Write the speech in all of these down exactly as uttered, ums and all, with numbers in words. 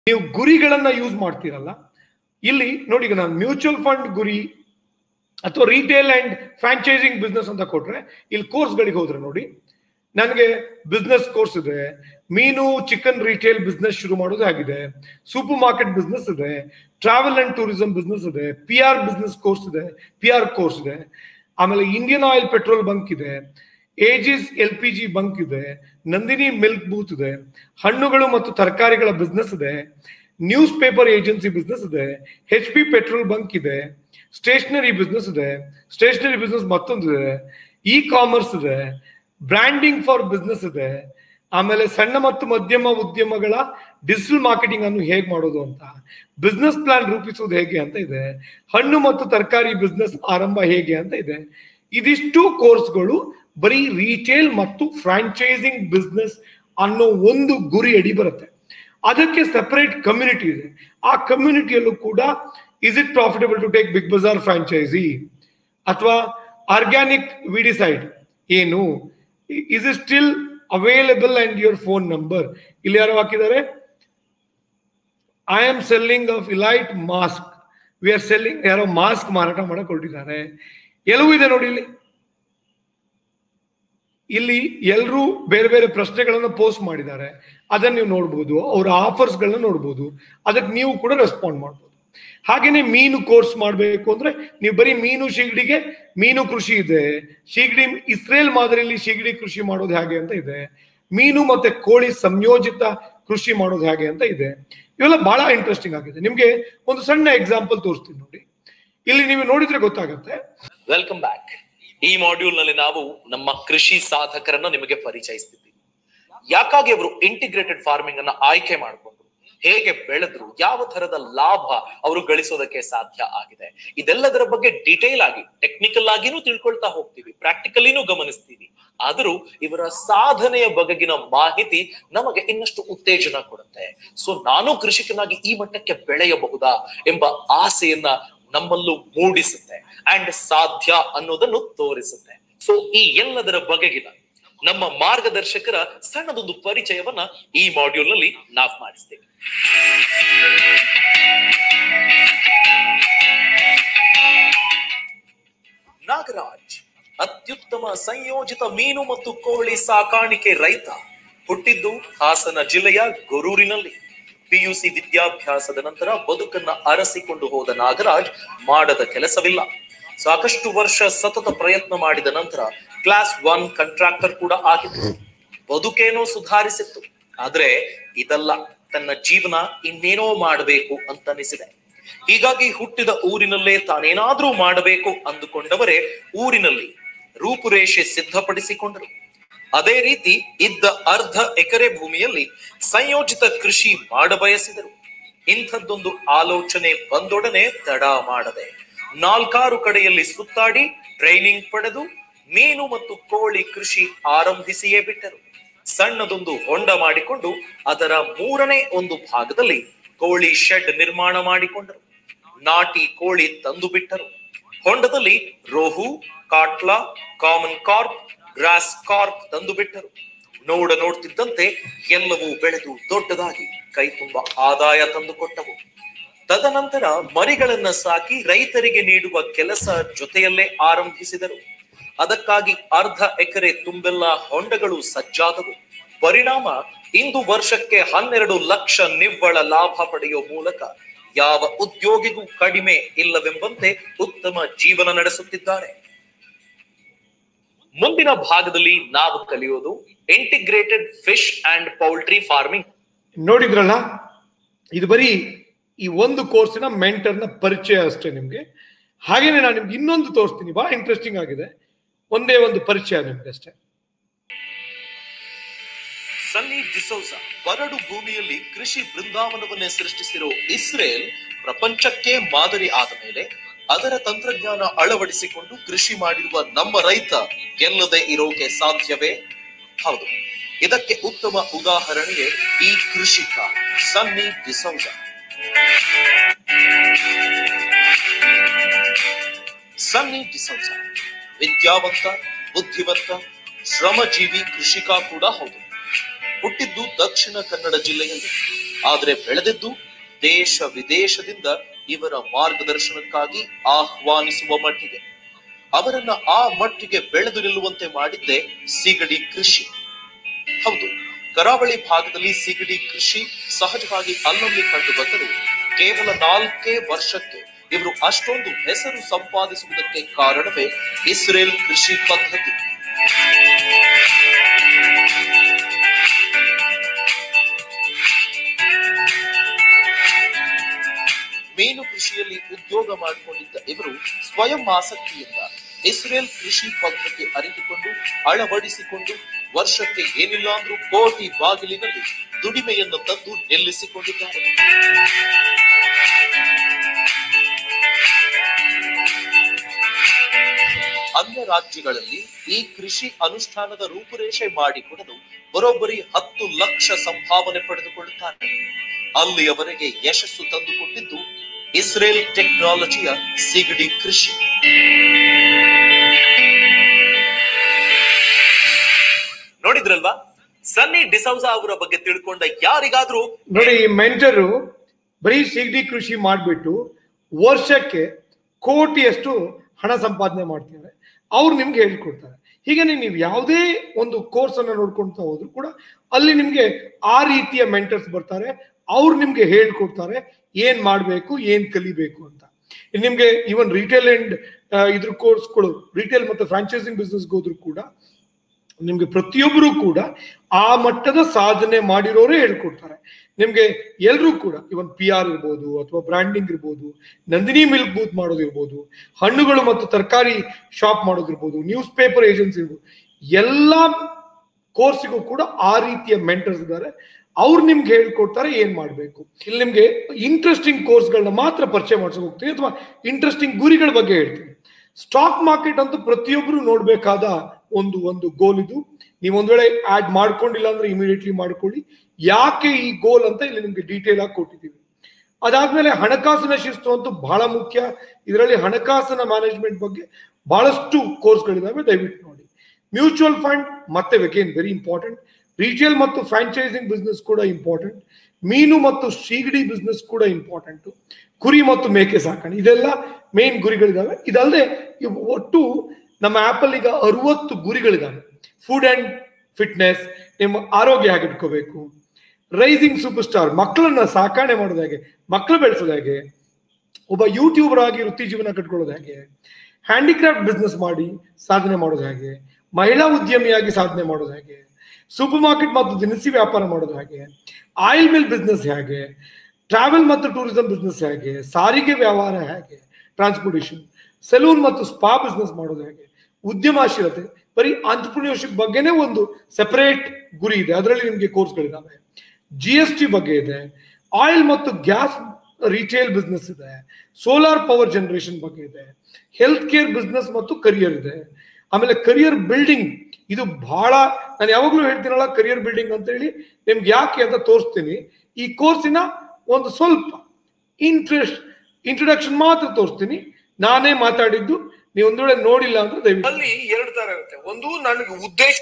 ನೀವು ಗುರಿಗಳನ್ನ ಯೂಸ್ ಮಾಡ್ತೀರಲ್ಲ, ಇಲ್ಲಿ ನೋಡಿ, ಈಗ ನಾನು ಮ್ಯೂಚುವಲ್ ಫಂಡ್ ಗುರಿ ಅಥವಾ ರಿಟೇಲ್ ಅಂಡ್ ಫ್ರಾಂಚೈಸಿಂಗ್ ಬಿಸ್ನೆಸ್ ಅಂತ ಕೊಟ್ರೆ, ಇಲ್ಲಿ ಕೋರ್ಸ್ಗಳಿಗೆ ಹೋದ್ರೆ ನೋಡಿ, ನನಗೆ ಬಿಸ್ನೆಸ್ ಕೋರ್ಸ್ ಇದೆ, ಮೀನು ಚಿಕನ್ ರಿಟೇಲ್ ಬಿಸ್ನೆಸ್ ಶುರು ಮಾಡೋದು ಆಗಿದೆ, ಸೂಪರ್ ಮಾರ್ಕೆಟ್ ಬಿಸ್ನೆಸ್ ಇದೆ, ಟ್ರಾವೆಲ್ ಅಂಡ್ ಟೂರಿಸಂ ಬಿಸ್ನೆಸ್ ಇದೆ, ಪಿ ಆರ್ ಬಿಸ್ನೆಸ್ ಕೋರ್ಸ್ ಇದೆ, ಪಿ ಆರ್ ಕೋರ್ಸ್ ಇದೆ, ಆಮೇಲೆ ಇಂಡಿಯನ್ ಆಯಿಲ್ ಪೆಟ್ರೋಲ್ ಬಂಕ್ ಇದೆ, Aegis L P G bunk ಇದೆ, ನಂದಿನಿ ಮಿಲ್ಕ್ ಬೂತ್ ಇದೆ, ಹಣ್ಣುಗಳು ಮತ್ತು ತರಕಾರಿಗಳ ಬಿಸ್ನೆಸ್ ಇದೆ, ನ್ಯೂಸ್ ಪೇಪರ್ ಏಜೆನ್ಸಿ ಬಿಸ್ನೆಸ್ ಇದೆ, ಹೆಚ್ ಪಿ ಪೆಟ್ರೋಲ್ ಬಂಕ್ ಇದೆ, ಸ್ಟೇಷನರಿ ಬಿಸ್ನೆಸ್ ಇದೆ, ಸ್ಟೇಷನರಿ ಬಿಸ್ನೆಸ್ ಮತ್ತೊಂದು ಇದೆ, ಇ ಕಾಮರ್ಸ್ ಇದೆ, ಬ್ರ್ಯಾಂಡಿಂಗ್ ಫಾರ್ ಬಿಸ್ನೆಸ್ ಇದೆ, ಆಮೇಲೆ ಸಣ್ಣ ಮತ್ತು ಮಧ್ಯಮ ಉದ್ಯಮಗಳ ಡಿಜಿಟಲ್ ಮಾರ್ಕೆಟಿಂಗ್ ಅನ್ನು ಹೇಗೆ ಮಾಡೋದು ಅಂತ, ಬಿಸ್ನೆಸ್ ಪ್ಲಾನ್ ರೂಪಿಸುವುದು ಹೇಗೆ ಅಂತ ಇದೆ, ಹಣ್ಣು ಮತ್ತು ತರಕಾರಿ ಬಿಸ್ನೆಸ್ ಆರಂಭ ಹೇಗೆ ಅಂತ ಇದೆ. ಇದಿಷ್ಟು ಕೋರ್ಸ್ಗಳು ಬರೀ ರಿಟೇಲ್ ಮತ್ತು ಫ್ರಾಂಚೈಸಿಂಗ್ ಬಿಸ್ನೆಸ್ ಅನ್ನೋ ಒಂದು ಗುರಿ ಅಡಿ ಬರುತ್ತೆ. ಅದಕ್ಕೆ ಸೆಪರೇಟ್ ಕಮ್ಯುನಿಟಿ ಇದೆ. ಆ ಕಮ್ಯುನಿಟಿಯಲ್ಲೂ ಕೂಡ is it profitable to take Big Bazaar franchise ಅಥವಾ ಆರ್ಗ್ಯಾನಿಕ್ ವಿಡಿಸೈಡ್ ಏನು, is it still available and your phone number. ಇಲ್ಲಿ ಯಾರೋ ಹಾಕಿದ್ದಾರೆ, I am selling of elite mask, we are selling, ಯಾರೋ ಮಾಸ್ಕ್ ಮಾರಾಟ ಮಾಡಕ್ ಹೊರಟಿದ್ದಾರೆ. ಎಲ್ಲವೂ ಇದೆ ನೋಡಿ. ಇಲ್ಲಿ ಇಲ್ಲಿ ಎಲ್ಲರೂ ಬೇರೆ ಬೇರೆ ಪ್ರಶ್ನೆಗಳನ್ನ ಪೋಸ್ಟ್ ಮಾಡಿದ್ದಾರೆ, ಅದನ್ನ ನೀವು ನೋಡ್ಬೋದು, ಅವರ ಆಫರ್ಸ್ಗಳನ್ನ ನೋಡ್ಬೋದು, ಅದಕ್ಕೆ ನೀವು ಕೂಡ ರೆಸ್ಪಾಂಡ್ ಮಾಡ್ಬೋದು. ಹಾಗೇನೆ ಮೀನು ಕೋರ್ಸ್ ಮಾಡಬೇಕು ಅಂದ್ರೆ ನೀವು ಬರೀ ಮೀನು ಶೀಗಡಿಗೆ ಮೀನು ಕೃಷಿ ಇದೆ, ಶೀಗಡಿ ಇಸ್ರೇಲ್ ಮಾದರಿಯಲ್ಲಿ ಶೀಗಡಿ ಕೃಷಿ ಮಾಡೋದು ಹೇಗೆ ಅಂತ ಇದೆ, ಮೀನು ಮತ್ತೆ ಕೋಳಿ ಸಂಯೋಜಿತ ಕೃಷಿ ಮಾಡೋದು ಹೇಗೆ ಅಂತ ಇದೆ. ಇವೆಲ್ಲ ಬಹಳ ಇಂಟ್ರೆಸ್ಟಿಂಗ್ ಆಗಿದೆ. ನಿಮ್ಗೆ ಒಂದು ಸಣ್ಣ ಎಕ್ಸಾಂಪಲ್ ತೋರಿಸ್ತೀನಿ ನೋಡಿ. ಇಲ್ಲಿ ನೀವು ನೋಡಿದ್ರೆ ಗೊತ್ತಾಗುತ್ತೆ. Welcome back. ಈ ಮಾಡ್ಯೂಲ್ ನಲ್ಲಿ ನಾವು ನಮ್ಮ ಕೃಷಿ ಸಾಧಕರನ್ನ ನಿಮಗೆ ಪರಿಚಯಿಸ್ತಿದ್ದೀವಿ. ಯಾಕಾಗಿ ಅವರು ಇಂಟಿಗ್ರೇಟೆಡ್ ಫಾರ್ಮಿಂಗ್ ಅನ್ನ ಆಯ್ಕೆ ಮಾಡಿಕೊಂಡ್ರು, ಹೇಗೆ ಬೆಳೆದ್ರು, ಯಾವ ತರದ ಲಾಭ ಅವರು ಗಳಿಸೋದಕ್ಕೆ ಸಾಧ್ಯ ಆಗಿದೆ, ಇದೆಲ್ಲದರ ಬಗ್ಗೆ ಡಿಟೇಲ್ ಆಗಿ ಟೆಕ್ನಿಕಲ್ ಆಗಿನೂ ತಿಳ್ಕೊಳ್ತಾ ಹೋಗ್ತೀವಿ, ಪ್ರಾಕ್ಟಿಕಲಿನೂ ಗಮನಿಸ್ತೀವಿ. ಆದರೂ ಇವರ ಸಾಧನೆಯ ಬಗೆಗಿನ ಮಾಹಿತಿ ನಮಗೆ ಇನ್ನಷ್ಟು ಉತ್ತೇಜನ ಕೊಡುತ್ತೆ. ಸೊ ನಾನು ಕೃಷಿಕನಾಗಿ ಈ ಮಟ್ಟಕ್ಕೆ ಬೆಳೆಯಬಹುದಾ ಎಂಬ ಆಸೆಯನ್ನ ನಮ್ಮಲ್ಲೂ ಮೂಡಿಸುತ್ತೆ ಅಂಡ್ ಸಾಧ್ಯ ಅನ್ನೋದನ್ನು ತೋರಿಸುತ್ತೆ. ಸೊ ಈ ಎಲ್ಲದರ ಬಗೆಗಿನ ನಮ್ಮ ಮಾರ್ಗದರ್ಶಕರ ಸಣ್ಣದೊಂದು ಪರಿಚಯವನ್ನ ಈ ಮಾಡ್ಯೂಲ್ ನಲ್ಲಿ ನಾವು ಮಾಡಿಸ್ತೇವೆ. ನಾಗರಾಜ್ ಅತ್ಯುತ್ತಮ ಸಂಯೋಜಿತ ಮೀನು ಮತ್ತು ಕೋಳಿ ಸಾಕಾಣಿಕೆ ರೈತ. ಹುಟ್ಟಿದ್ದು ಹಾಸನ ಜಿಲ್ಲೆಯ ಗೊರೂರಿನಲ್ಲಿ. ಪಿಯುಸಿ ವಿದ್ಯಾಭ್ಯಾಸದ ನಂತರ ಬದುಕನ್ನ ಅರಸಿಕೊಂಡು ಹೋದ ನಾಗರಾಜ್ ಮಾಡದ ಕೆಲಸವಿಲ್ಲ. ಸಾಕಷ್ಟು ವರ್ಷ ಸತತ ಪ್ರಯತ್ನ ಮಾಡಿದ ನಂತರ ಕ್ಲಾಸ್ ಒನ್ ಕಾಂಟ್ರಾಕ್ಟರ್ ಕೂಡ ಆಗಿತ್ತು. ಬದುಕೇನೋ ಸುಧಾರಿಸಿತ್ತು. ಆದ್ರೆ ಇದಲ್ಲ, ತನ್ನ ಜೀವನ ಇನ್ನೇನೋ ಮಾಡಬೇಕು ಅಂತ ಅನಿಸಿದೆ. ಹೀಗಾಗಿ ಹುಟ್ಟಿದ ಊರಿನಲ್ಲೇ ತಾನೇನಾದ್ರೂ ಮಾಡಬೇಕು ಅಂದುಕೊಂಡವರೇ ಊರಿನಲ್ಲಿ ರೂಪುರೇಷೆ ಸಿದ್ಧಪಡಿಸಿಕೊಂಡರು. ಅದೇ ರೀತಿ ಇದ್ದ ಅರ್ಧ ಎಕರೆ ಭೂಮಿಯಲ್ಲಿ ಸಂಯೋಜಿತ ಕೃಷಿ ಮಾಡಬಯಸಿದರು. ಇಂಥದ್ದೊಂದು ಆಲೋಚನೆ ಬಂದೊಡನೆ ತಡ ಮಾಡದೆ ನಾಲ್ಕಾರು ಕಡೆಯಲ್ಲಿ ಸುತ್ತಾಡಿ ಟ್ರೈನಿಂಗ್ ಪಡೆದು ಮೀನು ಮತ್ತು ಕೋಳಿ ಕೃಷಿ ಆರಂಭಿಸಿಯೇ ಬಿಟ್ಟರು. ಸಣ್ಣದೊಂದು ಹೊಂಡ ಮಾಡಿಕೊಂಡು ಅದರ ಮೂರನೇ ಒಂದು ಭಾಗದಲ್ಲಿ ಕೋಳಿ ಶೆಡ್ ನಿರ್ಮಾಣ ಮಾಡಿಕೊಂಡರು. ನಾಟಿ ಕೋಳಿ ತಂದು ಬಿಟ್ಟರು. ಹೊಂಡದಲ್ಲಿ rohu, catla, common carp, grass carp ತಂದು ಬಿಟ್ಟರು. ನೋಡ ನೋಡ್ತಿದ್ದಂತೆ ಎಲ್ಲವೂ ಬೆಳೆದು ದೊಡ್ಡದಾಗಿ ಕೈ ತುಂಬಾ ಆದಾಯ ತಂದುಕೊಟ್ಟವು. ತದನಂತರ ಮರಿಗಳನ್ನ ಸಾಕಿ ರೈತರಿಗೆ ನೀಡುವ ಕೆಲಸ ಜೊತೆಯಲ್ಲೇ ಆರಂಭಿಸಿದರು. ಅದಕ್ಕಾಗಿ ಅರ್ಧ ಎಕರೆ ತುಂಬೆಲ್ಲ ಹೊಂಡಗಳು ಸಜ್ಜಾದವು. ಪರಿಣಾಮ ಇಂದು ವರ್ಷಕ್ಕೆ ಹನ್ನೆರಡು ಲಕ್ಷ ನಿವ್ವಳ ಲಾಭ ಪಡೆಯುವ ಮೂಲಕ ಯಾವ ಉದ್ಯೋಗಿಗೂ ಕಡಿಮೆ ಇಲ್ಲವೆಂಬಂತೆ ಉತ್ತಮ ಜೀವನ ನಡೆಸುತ್ತಿದ್ದಾರೆ. ಮುಂದಿನ ಭಾಗದಲ್ಲಿ ನಾವು ಕಲಿಯೋದು integrated fish and poultry farming. ನೋಡಿದ್ರಲ್ಲ, ಇದು ಬರೀ ಈ ಒಂದು ಕೋರ್ಸಿನ ಮೆಂಟರ್ನ ಪರಿಚಯ ಅಷ್ಟೇ ನಿಮ್ಗೆ. ಹಾಗೇನೆ ನಾನು ನಿಮ್ಗೆ ಇನ್ನೊಂದು ತೋರಿಸ್ತೀನಿ, ಬಹಳ ಇಂಟ್ರೆಸ್ಟಿಂಗ್ ಆಗಿದೆ. ಒಂದೇ ಒಂದು ಪರಿಚಯ ನಿಮ್ಗೆ ಅಷ್ಟೇ. ಸನ್ನಿ ಡಿಸೌಜಾ ಬರಡು ಭೂಮಿಯಲ್ಲಿ ಕೃಷಿ ಬೃಂದಾವನವನ್ನೇ ಸೃಷ್ಟಿಸಿರೋ ಇಸ್ರೇಲ್ ಪ್ರಪಂಚಕ್ಕೆ ಮಾದರಿ ಆದ ಮೇಲೆ ಅದರ ತಂತ್ರಜ್ಞಾನ ಅಳವಡಿಸಿಕೊಂಡು ಕೃಷಿ ಮಾಡಿರುವ ನಮ್ಮ ರೈತ ಗೆಲ್ಲದೆ ಇರೋಕೆ ಸಾಧ್ಯವೇ? ಹೌದು, ಇದಕ್ಕೆ ಉತ್ತಮ ಉದಾಹರಣೆಯೇ ಈ ಕೃಷಿಕ ಸನ್ನಿ ಡಿಸೌಜಾ. ಸನ್ನಿ ಡಿಸೌಜಾ ವಿದ್ಯಾವಂತ, ಬುದ್ಧಿವಂತ, ಶ್ರಮಜೀವಿ ಕೃಷಿಕ ಕೂಡ ಹೌದು. ಹುಟ್ಟಿದ್ದು ದಕ್ಷಿಣ ಕನ್ನಡ ಜಿಲ್ಲೆಯಲ್ಲಿ. ಆದ್ರೆ ಬೆಳೆದಿದ್ದು ದೇಶ ವಿದೇಶದಿಂದ ಇವರ ಮಾರ್ಗದರ್ಶನಕ್ಕಾಗಿ ಆಹ್ವಾನಿಸುವ ಮಟ್ಟಿಗೆ. ಅವರನ್ನ ಆ ಮಟ್ಟಿಗೆ ಬೆಳೆದು ನಿಲ್ಲುವಂತೆ ಮಾಡಿದ್ದೆ ಸಿಗಡಿ ಕೃಷಿ. ಹೌದು, ಕರಾವಳಿ ಭಾಗದಲ್ಲಿ ಸಿಗಡಿ ಕೃಷಿ ಸಹಜವಾಗಿ ಅಲ್ಲಲ್ಲಿ ಕಂಡು ಬಂದರೂ ಕೇವಲ ನಾಲ್ಕೇ ವರ್ಷಕ್ಕೆ ಇವರು ಅಷ್ಟೊಂದು ಹೆಸರು ಸಂಪಾದಿಸುವುದಕ್ಕೆ ಕಾರಣವೇ ಇಸ್ರೇಲ್ ಕೃಷಿ ಪದ್ಧತಿ. ಮೀನು ಕೃಷಿಯಲ್ಲಿ ಉದ್ಯೋಗ ಮಾಡಿಕೊಂಡಿದ್ದ ಇವರು ಸ್ವಯಂ ಆಸಕ್ತಿಯಿಂದ ಇಸ್ರೇಲ್ ಕೃಷಿ ಪದ್ಧತಿ ಅರಿತುಕೊಂಡು ಅಳವಡಿಸಿಕೊಂಡು ವರ್ಷಕ್ಕೆ ಏನಿಲ್ಲ ಅಂದ್ರೂ ಕೋಟಿ ಬಾಗಿಲಿನಲ್ಲಿ ದುಡಿಮೆಯನ್ನು ತಂದು ನಿಲ್ಲಿಸಿಕೊಂಡಿದ್ದಾರೆ. ಅನ್ಯ ರಾಜ್ಯಗಳಲ್ಲಿ ಈ ಕೃಷಿ ಅನುಷ್ಠಾನದ ರೂಪುರೇಷೆ ಮಾಡಿಕೊಡಲು ಬರೋಬ್ಬರಿ ಹತ್ತು ಲಕ್ಷ ಸಂಭಾವನೆ ಪಡೆದುಕೊಳ್ಳುತ್ತಾರೆ. ಅಲ್ಲಿಯವರೆಗೆ ಯಶಸ್ಸು ತಂದುಕೊಟ್ಟಿದ್ದು ಇಸ್ರೇಲ್ ಟೆಕ್ನಾಲಜಿಯ ಸಿಗಡಿ ಕೃಷಿ. ನೋಡಿದ್ರಲ್ವಾ, ಸನ್ನಿ ಡಿಸೌಜಾ ಅವರ ಬಗ್ಗೆ ತಿಳ್ಕೊಂಡ ಯಾರಿಗಾದ್ರೂ ನೋಡಿ, ಮೆಂಟರು ಬರೀ ಸಿಗಡಿ ಕೃಷಿ ಮಾಡ್ಬಿಟ್ಟು ವರ್ಷಕ್ಕೆ ಕೋಟಿಯಷ್ಟು ಹಣ ಸಂಪಾದನೆ ಮಾಡ್ತಾರೆ. ಅವ್ರು ನಿಮ್ಗೆ ಹೇಳ್ಕೊಡ್ತಾರೆ. ಹೀಗೇನೆ ನೀವು ಯಾವುದೇ ಒಂದು ಕೋರ್ಸ್ ಅನ್ನ ನೋಡ್ಕೊಳ್ತಾ ಹೋದ್ರು ಕೂಡ ಅಲ್ಲಿ ನಿಮ್ಗೆ ಆ ರೀತಿಯ ಮೆಂಟರ್ಸ್ ಬರ್ತಾರೆ. ಅವ್ರು ನಿಮ್ಗೆ ಹೇಳ್ಕೊಡ್ತಾರೆ ಏನ್ ಮಾಡ್ಬೇಕು, ಏನ್ ಕಲಿಬೇಕು ಅಂತ. ನಿಮ್ಗೆ ಈವನ್ ರಿಟೇಲ್ ಅಂಡ್ ಇದ್ರ ಕೋರ್ಸ್ಗಳು, ರಿಟೇಲ್ ಮತ್ತು ಫ್ರಾಂಚೈಸಿಂಗ್ ಬಿಸ್ನೆಸ್ಗೆ ಹೋದ್ರು ಕೂಡ ನಿಮ್ಗೆ ಪ್ರತಿಯೊಬ್ಬರು ಕೂಡ ಆ ಮಟ್ಟದ ಸಾಧನೆ ಮಾಡಿರೋರೇ ಹೇಳ್ಕೊಡ್ತಾರೆ. ನಿಮ್ಗೆ ಎಲ್ರೂ ಕೂಡ ಇವನ್ ಪಿ ಆರ್ ಇರ್ಬೋದು, ಅಥವಾ ಬ್ರ್ಯಾಂಡಿಂಗ್ ಇರ್ಬೋದು, ನಂದಿನಿ ಮಿಲ್ಕ್ ಬೂತ್ ಮಾಡೋದಿರ್ಬೋದು, ಹಣ್ಣುಗಳು ಮತ್ತು ತರಕಾರಿ ಶಾಪ್ ಮಾಡೋದಿರ್ಬೋದು, ನ್ಯೂಸ್ ಪೇಪರ್ ಏಜೆನ್ಸಿ ಇರ್ಬೋದು, ಎಲ್ಲ ಕೋರ್ಸಿಗೂ ಕೂಡ ಆ ರೀತಿಯ ಮೆಂಟರ್ಸ್ ಇದ್ದಾರೆ. ಅವ್ರು ನಿಮ್ಗೆ ಹೇಳ್ಕೊಡ್ತಾರೆ ಏನ್ ಮಾಡ್ಬೇಕು. ಇಲ್ಲಿ ನಿಮ್ಗೆ ಇಂಟ್ರೆಸ್ಟಿಂಗ್ ಕೋರ್ಸ್ಗಳನ್ನ ಮಾತ್ರ ಪರಿಚಯ ಮಾಡ್ಸಕ್ ಹೋಗ್ತೀವಿ, ಅಥವಾ ಇಂಟ್ರೆಸ್ಟಿಂಗ್ ಗುರಿಗಳ ಬಗ್ಗೆ ಹೇಳ್ತೀವಿ. ಸ್ಟಾಕ್ ಮಾರ್ಕೆಟ್ ಅಂತೂ ಪ್ರತಿಯೊಬ್ಬರು ನೋಡ್ಬೇಕಾದ ಒಂದು ಒಂದು ಗೋಲ್ ಇದು. ನೀವು ಒಂದ್ ವೇಳೆ ಆಡ್ ಮಾಡ್ಕೊಂಡಿಲ್ಲ ಅಂದ್ರೆ ಇಮಿಡಿಯೇಟ್ಲಿ ಮಾಡ್ಕೊಳ್ಳಿ. ಯಾಕೆ ಈ ಗೋಲ್ ಅಂತ ಇಲ್ಲಿ ನಿಮ್ಗೆ ಡೀಟೇಲ್ ಆಗಿ ಕೊಟ್ಟಿದ್ದೀವಿ. ಅದಾದ್ಮೇಲೆ ಹಣಕಾಸಿನ ಶಿಸ್ತು ಅಂತೂ ಬಹಳ ಮುಖ್ಯ. ಇದರಲ್ಲಿ ಹಣಕಾಸಿನ ಮ್ಯಾನೇಜ್ಮೆಂಟ್ ಬಗ್ಗೆ ಬಹಳಷ್ಟು ಕೋರ್ಸ್ಗಳಿದಾವೆ, ದಯವಿಟ್ಟು ನೋಡಿ. ಮ್ಯೂಚುವಲ್ ಫಂಡ್ ಮತ್ತೆ ಅಗೇನ್ ವೆರಿ ಇಂಪಾರ್ಟೆಂಟ್. ರಿಟೇಲ್ ಮತ್ತು ಫ್ರಾಂಚೈಸಿಂಗ್ ಬಿಸ್ನೆಸ್ ಕೂಡ ಇಂಪಾರ್ಟೆಂಟ್. ಮೀನು ಮತ್ತು ಸೀಗಡಿ ಬಿಸ್ನೆಸ್ ಕೂಡ ಇಂಪಾರ್ಟೆಂಟ್. ಕುರಿ ಮತ್ತು ಮೇಕೆ ಸಾಕಣೆ, ಇದೆಲ್ಲ ಮೇನ್ ಗುರಿಗಳಿದಾವೆ. ಇದಲ್ಲದೆ ಒಟ್ಟು ನಮ್ಮ ಆಪಲ್ ಈಗ ಅರವತ್ತು ಗುರಿಗಳಿದಾವೆ. ಫುಡ್ ಅಂಡ್ ಫಿಟ್ನೆಸ್, ನಿಮ್ಮ ಆರೋಗ್ಯ ಹೇಗೆ ಇಟ್ಕೋಬೇಕು, ರೈಸಿಂಗ್ ಸೂಪರ್ ಸ್ಟಾರ್, ಮಕ್ಕಳನ್ನ ಸಾಕಣೆ ಮಾಡೋದು ಹೇಗೆ, ಮಕ್ಕಳು ಬೆಳೆಸೋದು ಹೇಗೆ, ಒಬ್ಬ ಯೂಟ್ಯೂಬರ್ ಆಗಿ ವೃತ್ತಿ ಜೀವನ ಕಟ್ಕೊಳ್ಳೋದು ಹೇಗೆ, ಹ್ಯಾಂಡಿಕ್ರಾಫ್ಟ್ ಬಿಸ್ನೆಸ್ ಮಾಡಿ ಸಾಧನೆ ಮಾಡೋದು ಹೇಗೆ, ಮಹಿಳಾ ಉದ್ಯಮಿಯಾಗಿ ಸಾಧನೆ ಮಾಡೋದು ಹೇಗೆ, ಸೂಪರ್ ಮಾರ್ಕೆಟ್ ಮತ್ತು ದಿನಸಿ ವ್ಯಾಪಾರ ಮಾಡೋದು ಹೇಗೆ, ಆಯಿಲ್ ಮಿಲ್ ಬಿಸ್ನೆಸ್ ಹೇಗೆ, ಟ್ರಾವೆಲ್ ಮತ್ತು ಟೂರಿಸಂ ಬಿಸ್ನೆಸ್ ಹೇಗೆ, ಸಾರಿಗೆ ವ್ಯವಹಾರ ಹೇಗೆ, ಟ್ರಾನ್ಸ್ಪೋರ್ಟೇಷನ್, ಸೆಲೂನ್ ಮತ್ತು ಸ್ಪಾ ಬಿಸ್ನೆಸ್ ಮಾಡೋದು ಹೇಗೆ, ಉದ್ಯಮಶೀಲತೆ, ಬರೀ ಆಂಟ್ರಪ್ರಿನರ್ಶಿಪ್ ಬಗ್ಗೆನೇ ಒಂದು ಸೆಪರೇಟ್ ಗುರಿ ಇದೆ. ಅದರಲ್ಲಿ ನಿಮಗೆ ಕೋರ್ಸ್ಗಳಿದಾವೆ. ಜಿ ಎಸ್ ಟಿ ಬಗ್ಗೆ ಇದೆ, ಆಯಿಲ್ ಮತ್ತು ಗ್ಯಾಸ್ ರಿಟೇಲ್ ಬಿಸ್ನೆಸ್ ಇದೆ, ಸೋಲಾರ್ ಪವರ್ ಜನರೇಷನ್ ಬಗ್ಗೆ ಇದೆ, ಹೆಲ್ತ್ ಕೇರ್ ಬಿಸ್ನೆಸ್ ಮತ್ತು ಕರಿಯರ್ ಇದೆ. ಆಮೇಲೆ ಕರಿಯರ್ ಬಿಲ್ಡಿಂಗ್, ಇದು ಬಹಳ, ನಾನು ಯಾವಾಗ್ಲೂ ಹೇಳ್ತೀನಲ್ಲ ಕರಿಯರ್ ಬಿಲ್ಡಿಂಗ್ ಅಂತ ಹೇಳಿ, ನಿಮ್ಗೆ ಯಾಕೆ ಅಂತ ತೋರಿಸ್ತೀನಿ. ಈ ಕೋರ್ಸಿನ ಒಂದು ಸ್ವಲ್ಪ ಇಂಟ್ರೆಸ್ಟ್ ಇಂಟ್ರೊಡಕ್ಷನ್ ಮಾತ್ರ ತೋರಿಸ್ತೀನಿ. ನಾನೇ ಮಾತಾಡಿದ್ದು, ನೀವು ಒಂದ್ ವೇಳೆ ನೋಡಿಲ್ಲ ಅಂದ್ರೆ ದಯವಿಟ್ಟು. ಅಲ್ಲಿ ಎರಡು ತರ ಇರುತ್ತೆ. ಒಂದು ನನಗೆ ಉದ್ದೇಶ,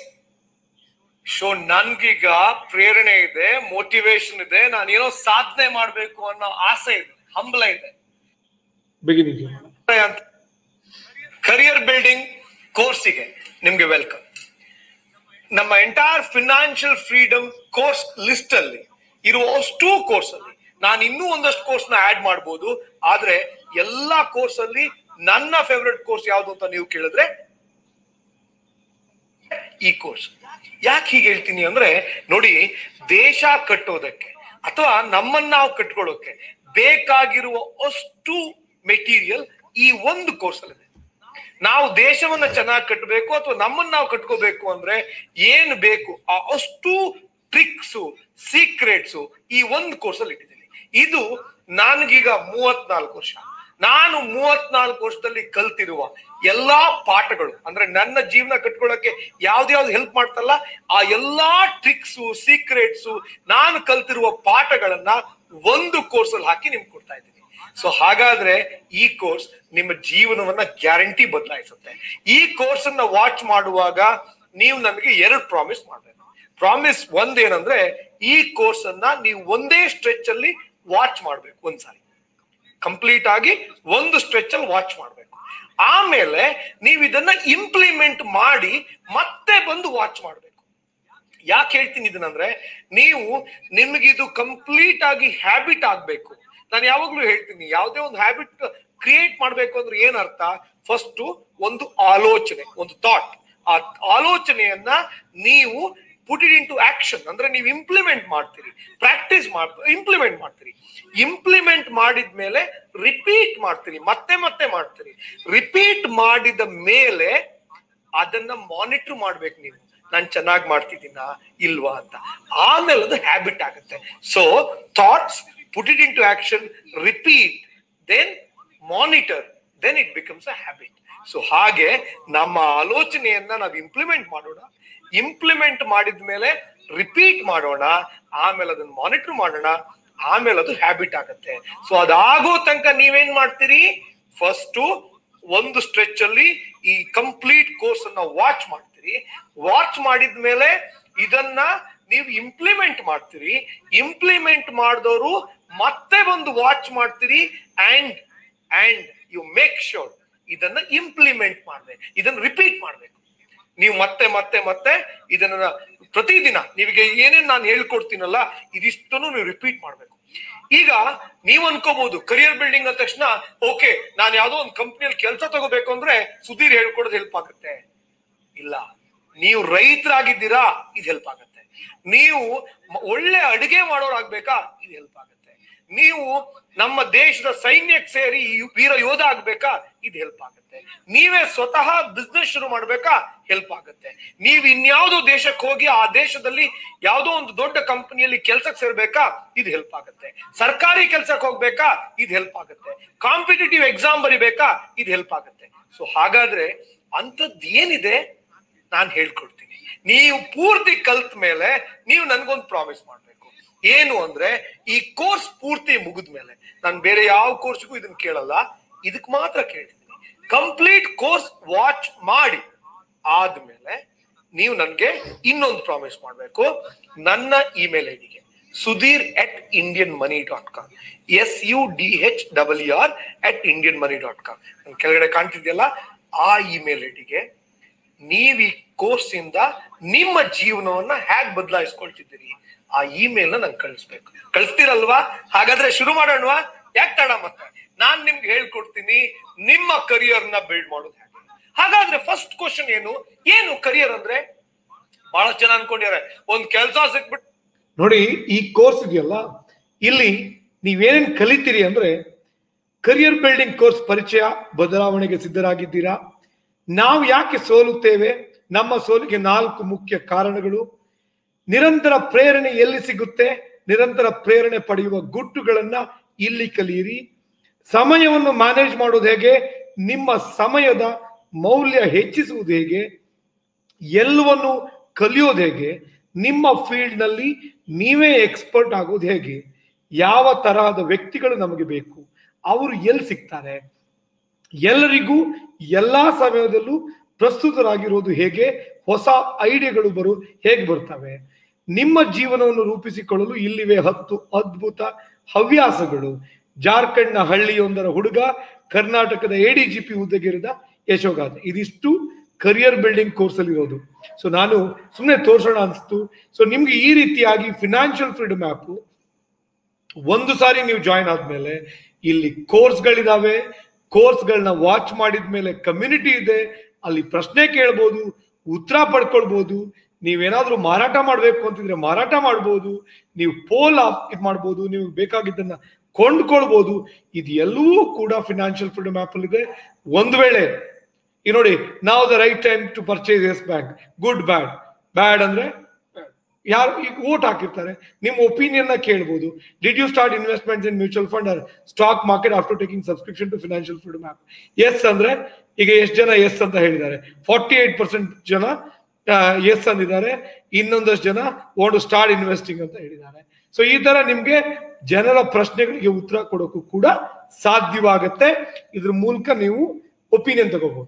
ಸೊ ನನ್ಗೀಗ ಪ್ರೇರಣೆ ಇದೆ, ಮೋಟಿವೇಶನ್ ಇದೆ, ನಾನು ಏನೋ ಸಾಧನೆ ಮಾಡ್ಬೇಕು ಅನ್ನೋ ಆಸೆ ಇದೆ, ಹಂಬಲ ಇದೆ. ಬಿಗಿನಿಂಗ್ ಕರಿಯರ್ ಬಿಲ್ಡಿಂಗ್ ಕೋರ್ಸಿಗೆ ನಿಮ್ಗೆ ವೆಲ್ಕಮ್. ನಮ್ಮ entire financial freedom course list ಅಲ್ಲಿ ಇರುವ ಅಷ್ಟು ಕೋರ್ಸ್ ಅಲ್ಲಿ ನಾನು ಇನ್ನೂ ಒಂದಷ್ಟು ಕೋರ್ಸ್ ನ ಆಡ್ ಮಾಡಬಹುದು. ಆದ್ರೆ ಎಲ್ಲಾ ಕೋರ್ಸ್ ಅಲ್ಲಿ ನನ್ನ ಫೇವರೆಟ್ ಕೋರ್ಸ್ ಯಾವ್ದು ಅಂತ ನೀವು ಕೇಳಿದ್ರೆ ಈ ಕೋರ್ಸ್. ಯಾಕೆ ಹೀಗೆ ಹೇಳ್ತೀನಿ ಅಂದ್ರೆ, ನೋಡಿ, ದೇಶ ಕಟ್ಟೋದಕ್ಕೆ ಅಥವಾ ನಮ್ಮನ್ನ ನಾವು ಕಟ್ಕೊಳ್ಳೋಕೆ ಬೇಕಾಗಿರುವ ಅಷ್ಟು ಮೆಟೀರಿಯಲ್ ಈ ಒಂದು ಕೋರ್ಸ್ ಅಲ್ಲಿ ಇದೆ. ನಾವು ದೇಶವನ್ನ ಚೆನ್ನಾಗಿ ಕಟ್ಟಬೇಕು ಅಥವಾ ನಮ್ಮನ್ನ ನಾವು ಕಟ್ಕೋಬೇಕು ಅಂದ್ರೆ ಏನ್ ಬೇಕು ಆ ಅಷ್ಟು ಟ್ರಿಕ್ಸು, ಸೀಕ್ರೆಟ್ಸು ಈ ಒಂದು ಕೋರ್ಸ್ ಅಲ್ಲಿ ಇಟ್ಟಿದ್ದೀನಿ. ಇದು ನನಗೀಗ ಮೂವತ್ನಾಲ್ಕು ವರ್ಷ, ನಾನು ಮೂವತ್ನಾಲ್ಕು ವರ್ಷದಲ್ಲಿ ಕಲ್ತಿರುವ ಎಲ್ಲಾ ಪಾಠಗಳು, ಅಂದ್ರೆ ನನ್ನ ಜೀವನ ಕಟ್ಕೊಳ್ಳೋಕೆ ಯಾವ್ದ್ಯಾವ್ದು ಹೆಲ್ಪ್ ಮಾಡ್ತಲ್ಲ ಆ ಎಲ್ಲಾ ಟ್ರಿಕ್ಸು, ಸೀಕ್ರೆಟ್ಸು, ನಾನು ಕಲ್ತಿರುವ ಪಾಠಗಳನ್ನ ಒಂದು ಕೋರ್ಸ್ ಅಲ್ಲಿ ಹಾಕಿ ನಿಮ್ಗೆ ಕೊಡ್ತಾ ಇದ್ದೀನಿ. ಸೊ ಹಾಗಾದ್ರೆ ಈ ಕೋರ್ಸ್ ನಿಮ್ಮ ಜೀವನವನ್ನ ಗ್ಯಾರಂಟಿ ಬದಲಾಯಿಸುತ್ತೆ. ಈ ಕೋರ್ಸ್ ಅನ್ನ ವಾಚ್ ಮಾಡುವಾಗ ನೀವು ನನಗೆ ಎರಡು ಪ್ರಾಮಿಸ್ ಮಾಡ್ಬೇಕು. ಪ್ರಾಮಿಸ್ ಒಂದೇನಂದ್ರೆ ಈ ಕೋರ್ಸ್ ಅನ್ನ ನೀವು ಒಂದೇ ಸ್ಟ್ರೆಚ್ ಅಲ್ಲಿ ವಾಚ್ ಮಾಡ್ಬೇಕು, ಒಂದ್ಸಾರಿ ಕಂಪ್ಲೀಟ್ ಆಗಿ ಒಂದು ಸ್ಟ್ರೆಚ್ ಅಲ್ಲಿ ವಾಚ್ ಮಾಡ್ಬೇಕು. ಆಮೇಲೆ ನೀವು ಇದನ್ನ ಇಂಪ್ಲಿಮೆಂಟ್ ಮಾಡಿ ಮತ್ತೆ ಬಂದು ವಾಚ್ ಮಾಡ್ಬೇಕು. ಯಾಕೆ ಹೇಳ್ತೀನಿ ಇದನ್ನಂದ್ರೆ, ನೀವು ನಿಮ್ಗಿದು ಕಂಪ್ಲೀಟ್ ಆಗಿ ಹ್ಯಾಬಿಟ್ ಆಗ್ಬೇಕು. ನಾನು ಯಾವಾಗ್ಲೂ ಹೇಳ್ತೀನಿ, ಯಾವುದೇ ಒಂದು ಹ್ಯಾಬಿಟ್ ಕ್ರಿಯೇಟ್ ಮಾಡ್ಬೇಕು ಅಂದ್ರೆ ಏನ್ ಅರ್ಥ, ಫಸ್ಟ್ ಒಂದು ಆಲೋಚನೆ, ಒಂದು ಥಾಟ್, ಆ ಆಲೋಚನೆಯನ್ನ ನೀವು put it into action ಅಂದ್ರೆ ನೀವು ಇಂಪ್ಲಿಮೆಂಟ್ ಮಾಡ್ತೀರಿ, ಪ್ರಾಕ್ಟೀಸ್ ಮಾಡ್ತೀರಿ, ಇಂಪ್ಲಿಮೆಂಟ್ ಮಾಡ್ತೀರಿ. ಇಂಪ್ಲಿಮೆಂಟ್ ಮಾಡಿದ್ಮೇಲೆ ರಿಪೀಟ್ ಮಾಡ್ತೀರಿ, ಮತ್ತೆ ಮತ್ತೆ ಮಾಡ್ತೀರಿ. ರಿಪೀಟ್ ಮಾಡಿದ ಮೇಲೆ ಅದನ್ನ ಮಾನಿಟರ್ ಮಾಡ್ಬೇಕು ನೀವು, ನಾನು ಚೆನ್ನಾಗಿ ಮಾಡ್ತಿದ್ದೀನಾ ಇಲ್ವಾ ಅಂತ. ಆಮೇಲೆ ಅದು ಹ್ಯಾಬಿಟ್ ಆಗುತ್ತೆ. So thoughts, put it into action, repeat, then monitor, then it becomes a habit. So ಹಾಗೆ ನಮ್ಮ ಆಲೋಚನೆಯನ್ನ ನಾವು ಇಂಪ್ಲಿಮೆಂಟ್ ಮಾಡೋಣ, ಇಂಪ್ಲಿಮೆಂಟ್ ಮಾಡಿದ್ಮೇಲೆ ರಿಪೀಟ್ ಮಾಡೋಣ, ಆಮೇಲೆ ಅದನ್ನ ಮಾನಿಟರ್ ಮಾಡೋಣ, ಆಮೇಲೆ ಅದು ಹ್ಯಾಬಿಟ್ ಆಗುತ್ತೆ. ಸೊ ಅದಾಗೋ ತನಕ ನೀವೇನ್ ಮಾಡ್ತೀರಿ, ಫಸ್ಟ್ ಒಂದು ಸ್ಟ್ರೆಚ್ ಅಲ್ಲಿ ಈ ಕಂಪ್ಲೀಟ್ ಕೋರ್ಸ್ ಅನ್ನ ವಾಚ್ ಮಾಡ್ತೀರಿ. ವಾಚ್ ಮಾಡಿದ್ಮೇಲೆ ಇದನ್ನ ನೀವು ಇಂಪ್ಲಿಮೆಂಟ್ ಮಾಡ್ತೀರಿ. ಇಂಪ್ಲಿಮೆಂಟ್ ಮಾಡಿದವರು ಮತ್ತೆ ಒಂದು ವಾಚ್ ಮಾಡ್ತೀರಿ. And and you make sure ಇದನ್ನ ಇಂಪ್ಲಿಮೆಂಟ್ ಮಾಡ್ಬೇಕು, ಇದನ್ನ ರಿಪೀಟ್ ಮಾಡ್ಬೇಕು. ನೀವು ಮತ್ತೆ ಮತ್ತೆ ಮತ್ತೆ ಇದನ್ನ ಪ್ರತಿದಿನ ನೀವಿಗೆ ಏನೇನ್ ನಾನು ಹೇಳ್ಕೊಡ್ತೀನಲ್ಲ ಇದಿಷ್ಟನ್ನು ನೀವು ರಿಪೀಟ್ ಮಾಡ್ಬೇಕು. ಈಗ ನೀವ್ ಅನ್ಕೋಬಹುದು ಕರಿಯರ್ ಬಿಲ್ಡಿಂಗ್ ಅಂದ ತಕ್ಷಣ ಓಕೆ ನಾನು ಯಾವ್ದೋ ಒಂದು ಕಂಪ್ನಿಯಲ್ಲಿ ಕೆಲಸ ತಗೋಬೇಕು ಅಂದ್ರೆ ಸುಧೀರ್ ಹೇಳ್ಕೊಡೋದು ಹೆಲ್ಪ್ ಆಗುತ್ತೆ. ಇಲ್ಲ, ನೀವು ರೈತರಾಗಿದ್ದೀರಾ, ಇದು ಹೆಲ್ಪ್ ಆಗುತ್ತೆ. ನೀವು ಒಳ್ಳೆ ಅಡುಗೆ ಮಾಡೋರಾಗ್ಬೇಕಾ, ಇದು ಹೆಲ್ಪ್ ಆಗುತ್ತೆ. ನೀವು ನಮ್ಮ ದೇಶದ ಸೈನ್ಯಕ್ಕೆ ಸೇರಿ ವೀರ ಯೋಧ ಆಗ್ಬೇಕಾ, ಇದು ಹೆಲ್ಪ್ ಆಗುತ್ತೆ. ನೀವೇ ಸ್ವತಃ ಬಿಸ್ನೆಸ್ ಶುರು ಮಾಡ್ಬೇಕಾ, ಹೆಲ್ಪ್ ಆಗುತ್ತೆ. ನೀವ್ ಇನ್ಯಾವುದೋ ದೇಶಕ್ಕೆ ಹೋಗಿ ಆ ದೇಶದಲ್ಲಿ ಯಾವುದೋ ಒಂದು ದೊಡ್ಡ ಕಂಪನಿಯಲ್ಲಿ ಕೆಲ್ಸಕ್ಕೆ ಸೇರ್ಬೇಕಾ, ಇದು ಹೆಲ್ಪ್ ಆಗುತ್ತೆ. ಸರ್ಕಾರಿ ಕೆಲ್ಸಕ್ಕೆ ಹೋಗ್ಬೇಕಾ, ಇದು ಹೆಲ್ಪ್ ಆಗುತ್ತೆ. ಕಾಂಪಿಟೇಟಿವ್ ಎಕ್ಸಾಮ್ ಬರಿಬೇಕಾ, ಇದು ಹೆಲ್ಪ್ ಆಗುತ್ತೆ. ಸೊ ಹಾಗಾದ್ರೆ ಅಂತದ್ ಏನಿದೆ ನಾನು ಹೇಳ್ಕೊಡ್ತೀನಿ. ನೀವು ಪೂರ್ತಿ ಕಲ್ತ ಮೇಲೆ ನೀವು ನನ್ಗೊಂದು ಪ್ರಾಮಿಸ್ ಮಾಡ್ಬೇಕು. ಏನು ಅಂದ್ರೆ, ಈ ಕೋರ್ಸ್ ಪೂರ್ತಿ ಮುಗಿದ್ಮೇಲೆ ನಾನು ಬೇರೆ ಯಾವ ಕೋರ್ಸ್ಗೂ ಇದನ್ನ ಕೇಳಲ್ಲ, ಇದಕ್ ಮಾತ್ರ ಕೇಳ್ತೀನಿ. ಕಂಪ್ಲೀಟ್ ಕೋರ್ಸ್ ವಾಚ್ ಮಾಡಿ ಆದ್ಮೇಲೆ ನೀವು ನನ್ಗೆ ಇನ್ನೊಂದು ಪ್ರಾಮಿಸ್ ಮಾಡ್ಬೇಕು. ನನ್ನ ಇಮೇಲ್ ಐಡಿಗೆ Sudhir at Indian money dot com, S U D H double R at Indian money dot com ಕೆಳಗಡೆ ಕಾಣ್ತಿದ್ಯಲ್ಲ, ಆ ಇಮೇಲ್ ಐಡಿಗೆ ನೀವ್ ಈ ಕೋರ್ಸ್ ಇಂದ ನಿಮ್ಮ ಜೀವನವನ್ನ ಹೇಗ್ ಬದಲಾಯಿಸ್ಕೊಳ್ತಿದ್ದೀರಿ ಆ ಇಮೇಲ್ ನ ನಂಗೆ ಕಳಿಸ್ಬೇಕು. ಕಳಿಸ್ತೀರಲ್ವಾ? ಹಾಗಾದ್ರೆ ಶುರು ಮಾಡೋಣವಾ? ಯಾಕೆ ತಡ ಮತ್ತೆ? ನಾನ್ ನಿಮ್ಗೆ ಹೇಳ್ಕೊಡ್ತೀನಿ ನಿಮ್ಮ ಕರಿಯರ್ ನ ಬಿಲ್ಡ್ ಮಾಡೋದು ಹೇಗೆ. ಹಾಗಾದ್ರೆ ಫಸ್ಟ್ ಕ್ವಶನ್ ಏನು ಏನು ಕರಿಯರ್ ಅಂದ್ರೆ? ಬಹಳಷ್ಟು ಜನ ಅನ್ಕೊಂಡಿದ್ದಾರೆ ಒಂದ್ ಕೆಲಸ ಸಿಕ್ಬಿಟ್ಟು. ನೋಡಿ, ಈ ಕೋರ್ಸ್ ಇದೆಯಲ್ಲ, ಇಲ್ಲಿ ನೀವೇನೇನ್ ಕಲಿತೀರಿ ಅಂದ್ರೆ, ಕರಿಯರ್ ಬಿಲ್ಡಿಂಗ್ ಕೋರ್ಸ್ ಪರಿಚಯ, ಬದಲಾವಣೆಗೆ ಸಿದ್ಧರಾಗಿದ್ದೀರಾ, ನಾವು ಯಾಕೆ ಸೋಲುತ್ತೇವೆ, ನಮ್ಮ ಸೋಲಿಗೆ ನಾಲ್ಕು ಮುಖ್ಯ ಕಾರಣಗಳು, ನಿರಂತರ ಪ್ರೇರಣೆ ಎಲ್ಲಿ ಸಿಗುತ್ತೆ, ನಿರಂತರ ಪ್ರೇರಣೆ ಪಡೆಯುವ ಗುಟ್ಟುಗಳನ್ನ ಇಲ್ಲಿ ಕಲಿಯಿರಿ, ಸಮಯವನ್ನು ಮ್ಯಾನೇಜ್ ಮಾಡೋದು ಹೇಗೆ, ನಿಮ್ಮ ಸಮಯದ ಮೌಲ್ಯ ಹೆಚ್ಚಿಸುವುದು ಹೇಗೆ, ಎಲ್ಲವನ್ನು ಕಲಿಯೋದು ಹೇಗೆ, ನಿಮ್ಮ ಫೀಲ್ಡ್ ನಲ್ಲಿ ನೀವೇ ಎಕ್ಸ್ಪರ್ಟ್ ಆಗೋದು ಹೇಗೆ, ಯಾವ ತರಹದ ವ್ಯಕ್ತಿಗಳು ನಮಗೆ ಬೇಕು, ಅವರು ಎಲ್ಲಿ ಸಿಗ್ತಾರೆ, ಎಲ್ಲರಿಗೂ ಎಲ್ಲಾ ಸಮಯದಲ್ಲೂ ಪ್ರಸ್ತುತರಾಗಿರೋದು ಹೇಗೆ, ಹೊಸ ಐಡಿಯಾಗಳು ಬರು ಹೇಗೆ ಬರ್ತವೆ, ನಿಮ್ಮ ಜೀವನವನ್ನು ರೂಪಿಸಿಕೊಳ್ಳಲು ಇಲ್ಲಿವೆ ಹತ್ತು ಅದ್ಭುತ ಹವ್ಯಾಸಗಳು. ಜಾರ್ಖಂಡ್ನ ಹಳ್ಳಿಯೊಂದರ ಹುಡುಗ ಕರ್ನಾಟಕದ ಎಡಿಜಿಪಿ ಹುದ್ದೆಗೇರಿದ ಯಶೋಗಾಥೆ. ಇದಿಷ್ಟು ಕರಿಯರ್ ಬಿಲ್ಡಿಂಗ್ ಕೋರ್ಸ್ ಅಲ್ಲಿ ಇರೋದು. ಸೊ ನಾನು ಸುಮ್ಮನೆ ತೋರ್ಸೋಣ ಅನಿಸ್ತು. ಸೊ ನಿಮ್ಗೆ ಈ ರೀತಿಯಾಗಿ ಫಿನಾನ್ಷಿಯಲ್ ಫ್ರೀಡಮ್ ಆ್ಯಪ್ ಒಂದು ಸಾರಿ ನೀವು ಜಾಯಿನ್ ಆದ್ಮೇಲೆ ಇಲ್ಲಿ ಕೋರ್ಸ್ಗಳಿದಾವೆ. ಕೋರ್ಸ್ಗಳನ್ನ ವಾಚ್ ಮಾಡಿದ್ಮೇಲೆ ಕಮ್ಯುನಿಟಿ ಇದೆ, ಅಲ್ಲಿ ಪ್ರಶ್ನೆ ಕೇಳ್ಬೋದು, ಉತ್ತರ ಪಡ್ಕೊಳ್ಬೋದು. ನೀವೇನಾದ್ರೂ ಮಾರಾಟ ಮಾಡ್ಬೇಕು ಅಂತಿದ್ರೆ ಮಾರಾಟ ಮಾಡ್ಬೋದು, ನೀವು ಪೋಲ್ ಇದು ಮಾಡ್ಬೋದು, ನೀವು ಬೇಕಾಗಿದ್ದನ್ನ ಕೊಂಡ್ಕೊಳ್ಬೋದು. ಇದು ಎಲ್ಲವೂ ಕೂಡ ಫಿನಾನ್ಷಿಯಲ್ ಫ್ರೀಡಮ್ ಆ್ಯಪ್ ಅಲ್ಲಿ ಇದೆ. ಒಂದು ವೇಳೆ ಈ ನೋಡಿ, ನಾವು the right time to purchase Yes Bank, good bad. Bad ಅಂದ್ರೆ ಯಾರು ಈಗ ವೋಟ್ ಹಾಕಿರ್ತಾರೆ, ನಿಮ್ಮ ಒಪಿನಿಯನ್ ನ ಕೇಳ್ಬೋದು. Did you start investments in mutual fund or stock market after taking subscription to financial freedom app? Yes ಅಂದ್ರೆ ಈಗ ಎಷ್ಟು ಜನ ಎಸ್ ಅಂತ ಹೇಳಿದ್ದಾರೆ? ಫಾರ್ಟಿ ಏಟ್ ಪರ್ಸೆಂಟ್ ಜನ ಎಸ್ ಅಂದಿದ್ದಾರೆ, ಇನ್ನೊಂದಷ್ಟು ಜನ ವಾಂಟ್ ಟು ಸ್ಟಾರ್ಟ್ ಇನ್ವೆಸ್ಟಿಂಗ್ ಅಂತ ಹೇಳಿದ್ದಾರೆ. ಸೊ ಈ ತರ ನಿಮ್ಗೆ ಜನರ ಪ್ರಶ್ನೆಗಳಿಗೆ ಉತ್ತರ ಕೊಡೋಕ್ಕೂ ಕೂಡ ಸಾಧ್ಯವಾಗತ್ತೆ. ಇದ್ರ ಮೂಲಕ ನೀವು ಒಪಿನಿಯನ್ ತಗೋಬಹುದು.